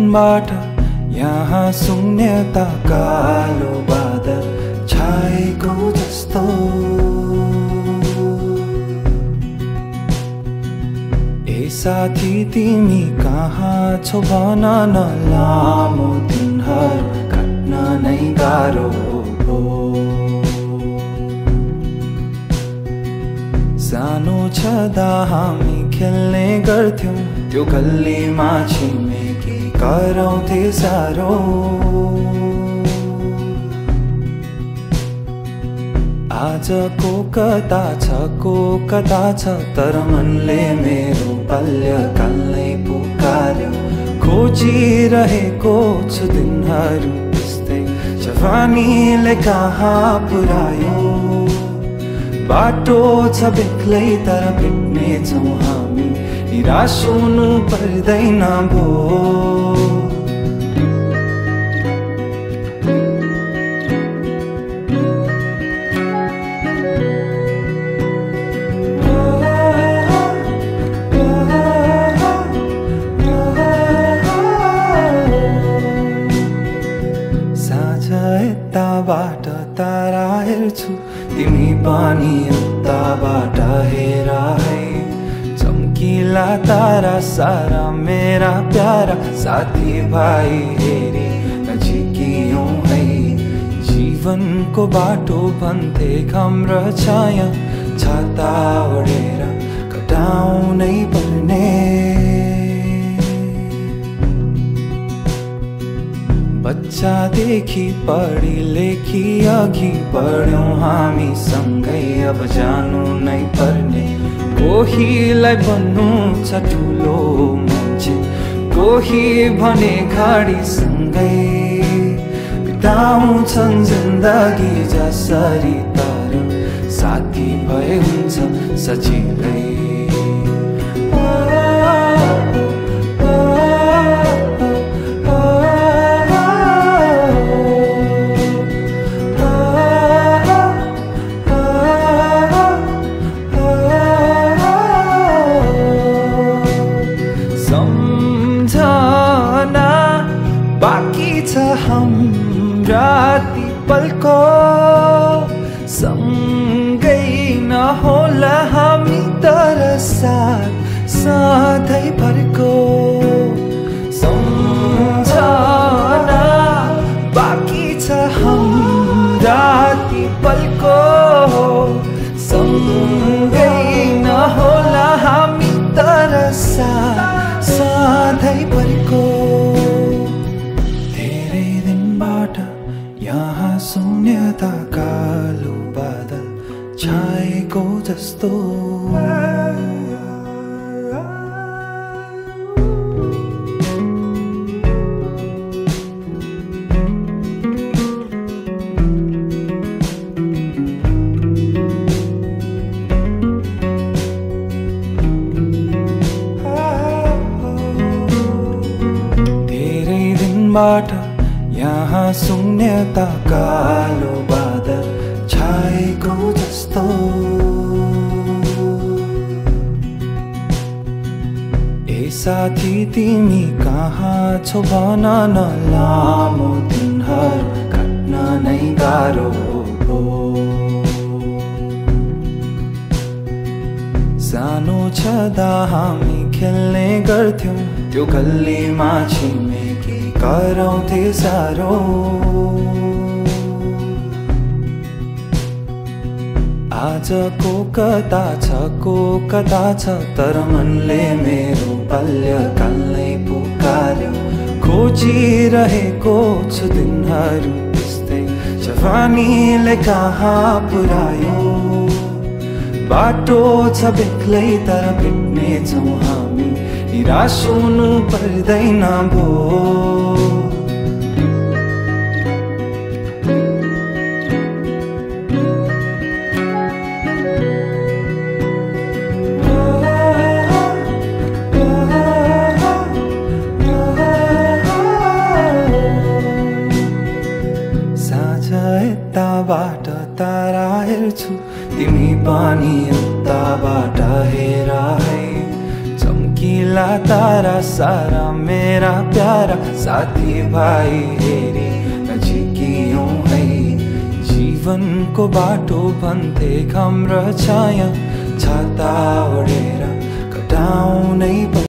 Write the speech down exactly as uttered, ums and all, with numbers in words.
दिनबाट यहाँ शून्यता कालो बादल छाएको जस्तो। ए साथी तिमी कहाँ छौ भन न, लामो दिनहरू काट्न नै गाह्रो हो। सानो छँदा हामी खेल्ने गर्थ्यौं त्यो गल्लीमा, छिमेकी कराउँथे साह्रो। आजको कता छ को कता छ, तर मनले मेरो बाल्यकाललाई पुकार्यो। खोजिरहेको छु दिनहरू त्यस्तै जवानीले कहाँ पुर्यायो। बाटो छ बेग्लै तर भेट्ने छौँ हामी, निराश हुनु पर्दैन भो। साँझ यताबाट तारा हेर्छु, तिमी पनि उताबाट हेर है। चम्किला तारा सारा मेरा प्यारा साथी भाइ हेरी नजिकियौं है। जीवनको बाटो भन्थे घाम र छाया, छाता ओढेर कटाउनै पर्ने। बच्चादेखि पढी लेखी अघि बढ्यौं हामी सँगै, अब जानु नै पर्ने। कोहीलाई बन्नु छ ठुलो मान्छे, कोही भने गाडी सँगै बिताउँछन् जिन्दगी जसरी, तर साथी भए हुन्छ सजिलै। सम्झना बाँकी छ हाम्रा ती पलको, सँगै नहोला हामी तर साथ सधैँभरको। सम्झना बाँकी छ हाम्रा ती पलको, सँगै नहोला हामी तर साथ सधैँभरको। धेरै दिनबाट यहाँ शून्यता कालो बादल छाएको जस्तो। बाट यहाँ शून्यता कालो बादल छाएको जस्तो। ए साथी तिमी कहाँ छौ भन न, लामो दिनहरू काट्न नै गाह्रो हो। सानो छँदा हामी खेल्ने गर्थ्यौं त्यो गल्लीमा, छिमेकी कराउँथे साह्रो। आजको कता छ को कता छ, तर मनले मेरो बाल्यकाललाई पुकार्यो। खोजिरहेको छु दिनहरू त्यस्तै जवानीले कहाँ पुर्यायो। बाटो छ बेग्लै तर भेट्ने छौँ हामी, निराश हुनु पर्दैन भो। साँझ यताबाट तारा हेर्छु, तिमी पनि उताबाट हेर है। चम्किला नीला तारा सारा मेरा प्यारा साथी भाइ हेरी नजिकियौं है। जीवनको बाटो भन्थे घाम र छाया छाता ओढेर कटाउनै